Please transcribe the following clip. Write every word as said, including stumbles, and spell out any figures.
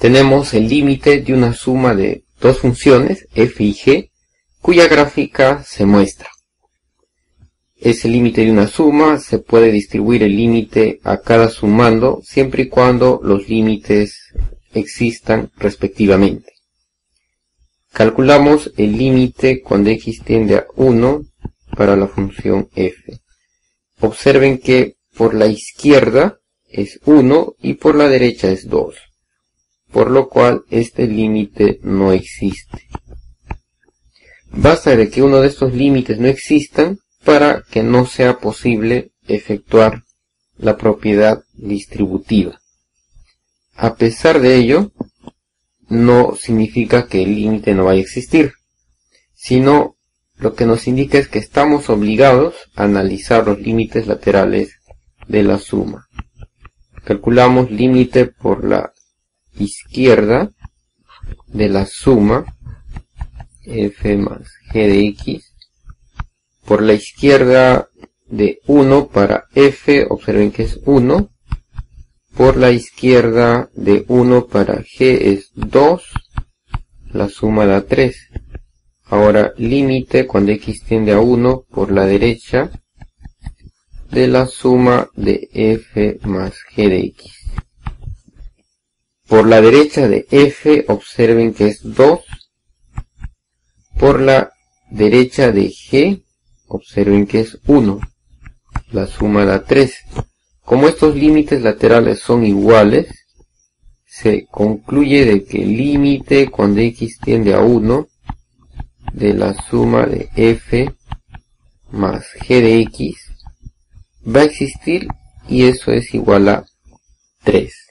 tenemos el límite de una suma de dos funciones, f y g, cuya gráfica se muestra. Ese límite de una suma se puede distribuir el límite a cada sumando siempre y cuando los límites existan respectivamente. Calculamos el límite cuando x tiende a uno para la función f. Observen que por la izquierda es uno y por la derecha es dos, por lo cual este límite no existe. Basta de que uno de estos límites no existan para que no sea posible efectuar la propiedad distributiva. A pesar de ello, no significa que el límite no vaya a existir, sino lo que nos indica es que estamos obligados a analizar los límites laterales de la suma. Calculamos límite por la izquierda de la suma f más g de x, por la izquierda de uno para f, observen que es uno, por la izquierda de uno para g es dos, la suma da tres. Ahora límite cuando x tiende a uno por la derecha de la suma de f más g de x. Por la derecha de f, observen que es dos. Por la derecha de g, observen que es uno. La suma da tres. Como estos límites laterales son iguales, se concluye de que el límite cuando x tiende a uno de la suma de f más g de x va a existir y eso es igual a tres.